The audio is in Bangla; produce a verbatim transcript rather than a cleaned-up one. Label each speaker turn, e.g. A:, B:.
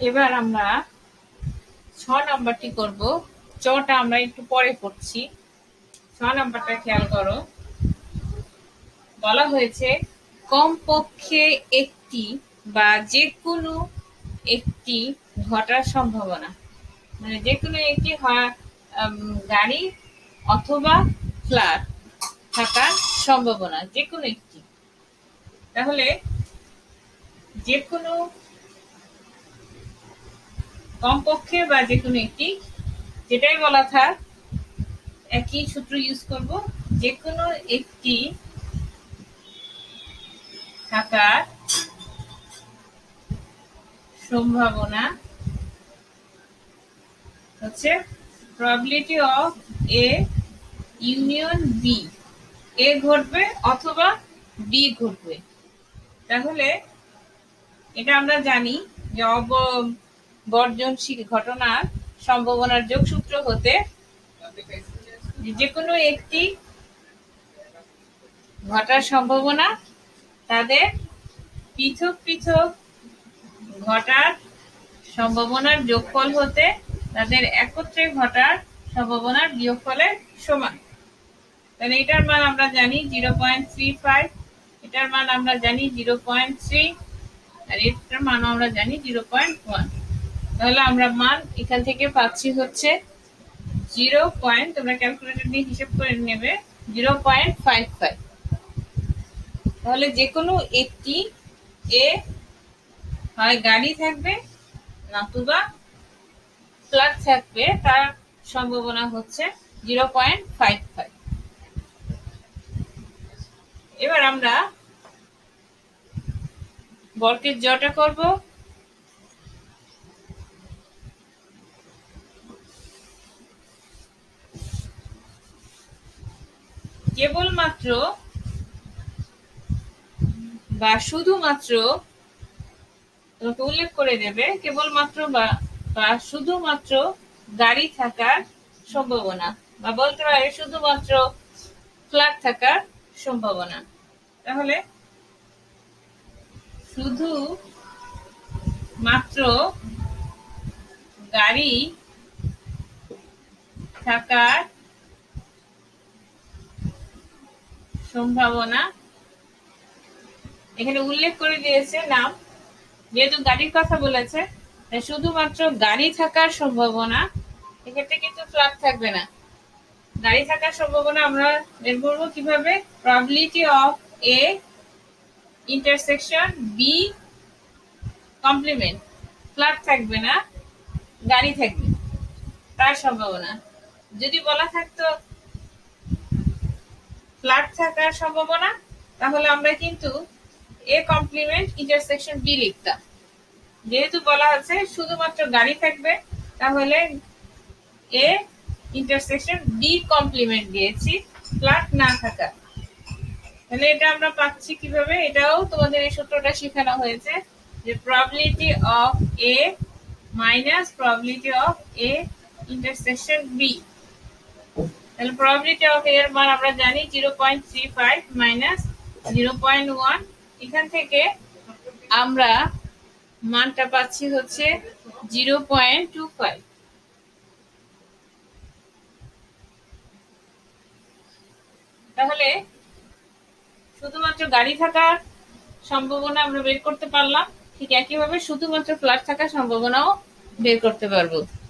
A: এবার আমরা ছ নাম্বারটি করব। চটা আমরা একটু পরে করছি। ছ নাম্বারটা খেয়াল করো, বলা হয়েছে কমপক্ষে একটি বা যে কোনো একটি ঘটার সম্ভাবনা, মানে যে কোনো একটি গাড়ি অথবা ফ্ল্যাট থাকার সম্ভাবনা, যে কোনো একটি। তাহলে যে কোনো কমপক্ষে বা যে কোনো একটি, যেটাই বলা থাক একই সূত্র ইউজ করব। যে কোনো একটি থাকার সম্ভাবনা হচ্ছে probability of A union B, A ঘটবে অথবা বি ঘটবে। তাহলে এটা আমরা জানি যে অবর্জনশীল ঘটনার সম্ভাবনার যোগসূত্র হতে যে কোনো একটি ঘটার সম্ভাবনা তাদের পৃথক পৃথক ঘটার সম্ভাবনার যোগফল হতে তাদের একত্রে ঘটার সম্ভাবনার বিয়োগফলের সমান। তাহলে এটার মান আমরা জানি জিরো পয়েন্ট থ্রি ফাইভ, এটার মান আমরা জানি জিরো পয়েন্ট থ্রি, আর এটার মান আমরা জানি জিরো পয়েন্ট ওয়ান। তাহলে আমরা মান এখান থেকে পাচ্ছি হচ্ছে জিরো পয়েন্ট, তোমরা ক্যালকুলেটর দিয়ে হিসাব করে নেবে, জিরো পয়েন্ট ফাইভ ফাইভ। তাহলে যে কোনো একটি এ হয় গাড়ি থাকবে নতুবা ফ্ল্যাট থাকবে, তার সম্ভাবনা হচ্ছে জিরো পয়েন্ট ফাইভ ফাইভ। এবার আমরা বর্গের জটা করব। কেবলমাত্র বা শুধুমাত্র, তোমাকে উল্লেখ করে দেবে কেবলমাত্র বা বা শুধুমাত্র গাড়ি থাকার সম্ভাবনা, বা বলতে পারে শুধুমাত্র ফ্ল্যাট থাকার সম্ভাবনা। তাহলে শুধু মাত্র গাড়ি থাকার সম্ভাবনা, এখানে উল্লেখ করে দিয়েছে নাম, যেহেতু গাড়ির কথা বলেছে শুধুমাত্র গাড়ি থাকার সম্ভাবনা, এক্ষেত্রে কিন্তু ফ্ল্যাট থাকবে না। গাড়ি থাকার সম্ভাবনা আমরা বের করবো কিভাবে, probability of A intersection B complement, flat থাকবে না, গাড়ি থাকবে, তার সম্ভাবনা। যদি বলা থাকতো ফ্ল্যাট থাকার সম্ভাবনা, তাহলে আমরা কিন্তু এ কমপ্লিমেন্ট ইন্টারসেকশন বি লিখতাম। যেহেতু বলা আছে শুধুমাত্র গাড়ি থাকবে, তাহলে এ ইন্টারসেকশন বি কমপ্লিমেন্ট দিয়েছি, ফ্ল্যাট না থাকা। তাহলে এটা আমরা পাচ্ছি কিভাবে, এটাও তোমাদের এই সূত্রটা শেখানো হয়েছে যে probability of A minus probability of A intersection B. তাহলে প্রবাবিলিটি অফ এর মান আমরা জানি zero point three five minus zero point one, এখান থেকে আমরা মানটা পাচ্ছি হচ্ছে জিরো পয়েন্ট টু ফাইভ। তাহলে শুধুমাত্র গাড়ি থাকার সম্ভাবনা আমরা বের করতে পারলাম, ঠিক একইভাবে শুধুমাত্র ফ্ল্যাট থাকার সম্ভাবনাও বের করতে পারবো।